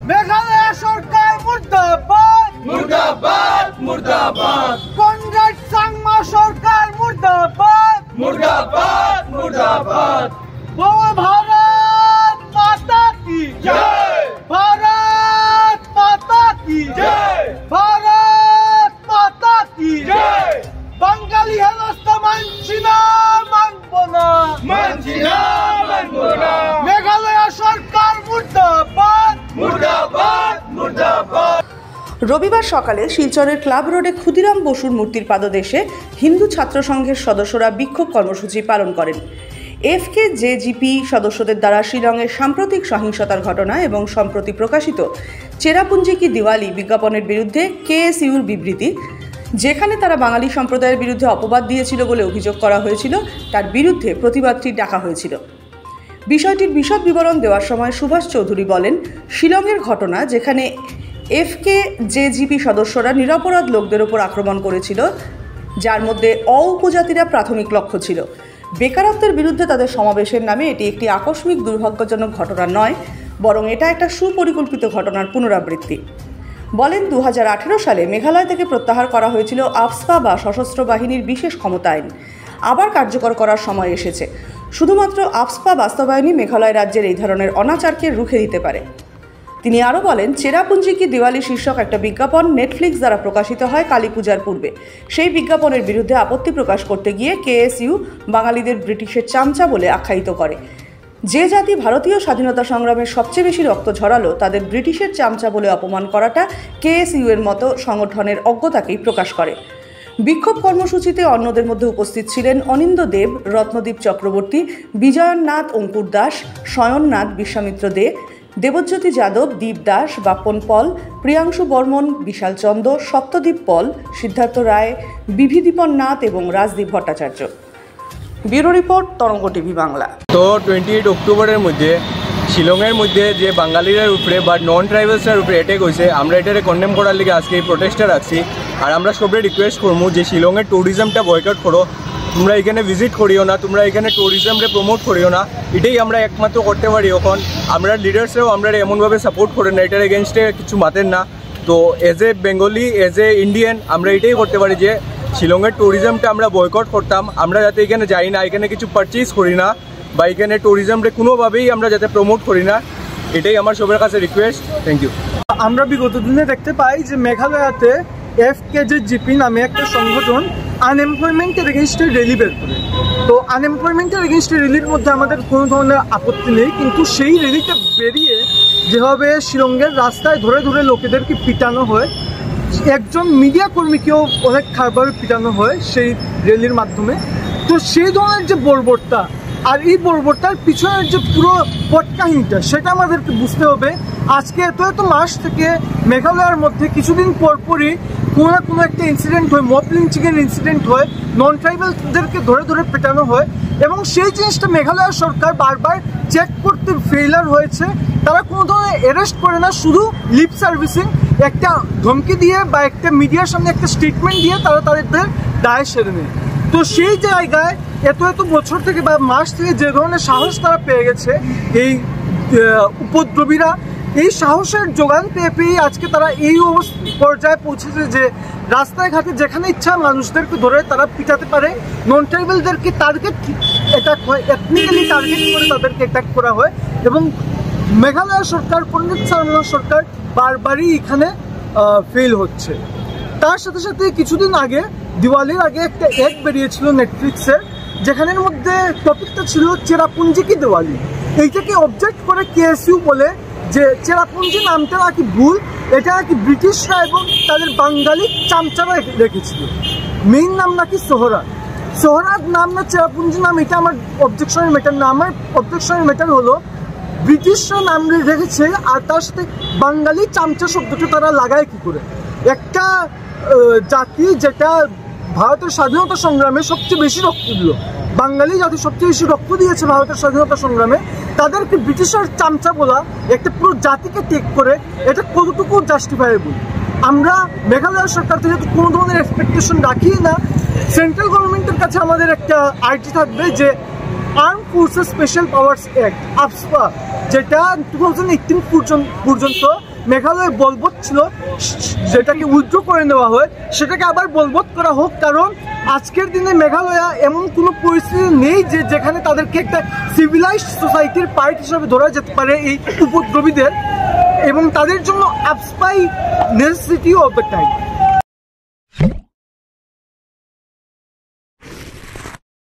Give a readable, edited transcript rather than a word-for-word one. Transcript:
মেঘালয় সরকার মুর্দাবাদ মুর্দাবাদ মুর্দাবাদ কনরাড সাংমা সরকার মুর্দাবাদ মুর্দাবাদ মুর্দাবাদ ভারত মাতা কি জয় ভারত মাতা কি জয় ভারত মাতা কি জয় বাঙালি হেনস্থা মানছি না মানব না মানছি না মানবো না মেঘালয় সরকার মুর্দাবাদ মুর্দাবাদ মুর্দাবাদ। রবিবার সকালে শিলচরের ক্লাব রোডে ক্ষুদিরাম বসুর মূর্তির পাদদেশে হিন্দু ছাত্র সংঘের সদস্যরা বিক্ষোভ কর্মসূচি পালন করেন। এফকেজেজিপি সদস্যদের দ্বারা শিলংয়ের সাম্প্রতিক সহিংসতার ঘটনা এবং সম্প্রতি প্রকাশিত চেরাপুঞ্জি কি দিওয়ালি বিজ্ঞাপনের বিরুদ্ধে কেএসইউর বিবৃতি, যেখানে তারা বাঙালি সম্প্রদায়ের বিরুদ্ধে অপবাদ দিয়েছিল বলে অভিযোগ করা হয়েছিল, তার বিরুদ্ধে প্রতিবাদটি ডাকা হয়েছিল। বিষয়টির বিশদ বিবরণ দেওয়ার সময় সুভাষ চৌধুরী বলেন, শিলংয়ের ঘটনা যেখানে এফকেজেজিপি সদস্যরা নিরপরাধ লোকদের ওপর আক্রমণ করেছিল, যার মধ্যে উপজাতিরা প্রাথমিক লক্ষ্য ছিল। বেকারত্বের বিরুদ্ধে তাদের সমাবেশের নামে এটি একটি আকস্মিক দুর্ভাগ্যজনক ঘটনা নয়, বরং এটা একটা সুপরিকল্পিত ঘটনার পুনরাবৃত্তি। বলেন, 2018 সালে মেঘালয় থেকে প্রত্যাহার করা হয়েছিল আফস্পা বা সশস্ত্র বাহিনীর বিশেষ ক্ষমতা আইন। আবার কার্যকর করার সময় এসেছে। শুধুমাত্র আফস্পা বাস্তবায়নই মেঘালয় রাজ্যের এই ধরনের অনাচারকে রুখে দিতে পারে। তিনি আরও বলেন, চেরাপুঞ্জি কি দিওয়ালি শীর্ষক একটা বিজ্ঞাপন নেটফ্লিক্স দ্বারা প্রকাশিত হয় কালী পূজার পূর্বে। সেই বিজ্ঞাপনের বিরুদ্ধে আপত্তি প্রকাশ করতে গিয়ে কেএসইউ বাঙালিদের ব্রিটিশের চামচা বলে আখ্যায়িত করে। যে জাতি ভারতীয় স্বাধীনতা সংগ্রামে সবচেয়ে বেশি রক্ত ঝরালো, তাদের ব্রিটিশের চামচা বলে অপমান করাটা কেএসইউ এর মতো সংগঠনের অজ্ঞতাকেই প্রকাশ করে। বিক্ষোভ কর্মসূচিতে অন্যদের মধ্যে উপস্থিত ছিলেন অনিন্দ দেব, রত্নদীপ চক্রবর্তী, বিজয়নাথ অঙ্কুর দাস, শয়ননাথ বিশ্বামিত্র দে, দেবজ্যোতি যাদব, দীপ দাস, বাপন পল, প্রিয়াংশু বর্মন, বিশাল চন্দ, সপ্তদ্বীপ পল, সিদ্ধার্থ রায়, বিধিদীপন নাথ এবং Rajdeep Bhattacharya. Bureau report, Tarang TV Bangla. তো 28 অক্টোবরের মধ্যে শিলংয়ের মধ্যে যে বাঙালিদের উপরে বা নন ট্রাইবালসের উপরে অ্যাটাক হয়েছে, আমরা এটারে কন্ডেম করার লিগে আজকে এই প্রোটেস্টটা রাখছি। আর আমরা সবাই রিকোয়েস্ট করবো যে শিলংয়ের ট্যুরিজমটা বয়কট করো, তোমরা এখানে ভিজিট করিও না, তোমরা এখানে ট্যুরিজমরে প্রমোট করিও না। এটাই আমরা একমাত্র করতে পারি। এখন আমরা লিডার্সরাও আমরা এমনভাবে সাপোর্ট করেন না, এটার এগেনস্টে কিছু মাতেন না। তো as a Bengali, as a Indian, আমরা এটাই করতে পারি যে শিলংয়ের ট্যুরিজমটা আমরা বয়কট করতাম। আমরা যাতে এখানে যাই না, এখানে কিছু পারচেজ করি না, বা এখানে ট্যুরিজমরে কোনোভাবেই আমরা যাতে প্রমোট করি না, এটাই আমার সবার কাছে রিকোয়েস্ট। Thank you. আমরা বিগত দিনে দেখতে পাই যে মেঘালয়তে এফকেজেজিপি নামে একটা সংগঠন আনএমপ্লয়মেন্টের এগেনস্টে র্যালি বের করে। তো আনএমপ্লয়মেন্টের এগেনস্টে র্যালির মধ্যে আমাদের কোনো ধরনের আপত্তি নেই, কিন্তু সেই র্যালিতে বেরিয়ে যেভাবে শিলংয়ের রাস্তায় ধরে ধরে লোকেদেরকে পিটানো হয়, একজন মিডিয়া কর্মীকেও অনেক খারাপভাবে পিটানো হয় সেই র্যালির মাধ্যমে। তো সেই ধরনের যে বর্বরতা আর এই বর্বরতার পিছনের যে পুরো পটকাহিনীটা, সেটা আমাদেরকে বুঝতে হবে। আজকে এত মাস থেকে মেঘালয়ের মধ্যে কিছুদিন পরপরই কোনো না কোনো একটা ইনসিডেন্ট হয়, মব লিঞ্চিংয়ের ইনসিডেন্ট হয়, নন ট্রাইবালদেরকে ধরে ধরে পেটানো হয়, এবং সেই জিনিসটা মেঘালয় সরকার বারবার চেক করতে ফেইলার হয়েছে। তারা কোনো ধরনের অ্যারেস্ট করে না, শুধু লিপ সার্ভিসিং, একটা ধমকি দিয়ে বা একটা মিডিয়ার সামনে একটা স্টেটমেন্ট দিয়ে তারা তাদের দায় সেরে নেয়। তো সেই জায়গায় এত বছর থেকে বা মাস থেকে যে ধরনের সাহস তারা পেয়ে গেছে এই উপদ্রবীরা, এই সাহসের যোগান পেয়ে আজকে তারা এই পর্যায়ে পৌঁছেছে যে রাস্তায় ঘাটে যেখানে ইচ্ছা মানুষদেরকে ধরে তারা পিটাতে পারে। নন ট্রাইবালদেরকে টার্গেট অ্যাটাক হয়, এথনিক্যালি টার্গেট করে তাদেরকে অ্যাটাক করা হয়, এবং মেঘালয় সরকার, পণ্ডিত সারমা সরকার বারবারই এখানে ফেল হচ্ছে। তার সাথে সাথে কিছুদিন আগে, দিওয়ালির আগে, একটা অ্যাড বেরিয়েছিল নেটফ্লিক্সের, যেখানের মধ্যে টপিকটা ছিল চেরাপুঞ্জি কি দিওয়ালি। এইটাকে অবজেক্ট করে কেএসইউ বলে যে চেরাপুঞ্জি নামটা নাকি ভুল, এটা নাকি ব্রিটিশরা এবং তাদের বাঙালি চামচারা রেখেছিল। মেইন নাম নাকি সোহরাদ নাম না চেরাপুঞ্জি নাম, এটা আমার অবজেকশনের ম্যাটার না। আমার অবজেকশনের ম্যাটার হলো ব্রিটিশরা নাম রেখেছে আর তার সাথে বাঙালি চামচা শব্দটা তারা লাগায় কি করে। একটা জাতি যেটা ভারতের স্বাধীনতা সংগ্রামে সবচেয়ে বেশি রক্ত দিল, বাঙালি জাতি সবচেয়ে বেশি রক্ত দিয়েছে ভারতের স্বাধীনতা সংগ্রামে, তাদেরকে ব্রিটিশের চামচা বলা, একটা পুরো জাতিকে টেক করে, এটা কতটুকু জাস্টিফায়েবল? আমরা মেঘালয় সরকার থেকে কোনো ধরনের এক্সপেকটেশন রাখি না। সেন্ট্রাল গভর্নমেন্টের কাছে আমাদের একটা আর্জি থাকবে যে armed forces special powers act, AFSPA, যেটা 2018 পর্যন্ত মেঘালয় বলবৎ ছিল যেটাকে উইথড্র করে নেওয়া হয় সেটাকে আবার বলবৎ করা হোক, কারণ আজকের দিনে মেঘালয়া এমন কোনো পরিস্থিতি নেই যে যেখানে তাদেরকে একটা সিভিলাইজড সোসাইটির পার্ট হিসাবে ধরা যেতে পারে এই উপদ্রবীদের, এবং তাদের জন্য আপস্পাই নেসেসিটি অফ দ্য টাইম।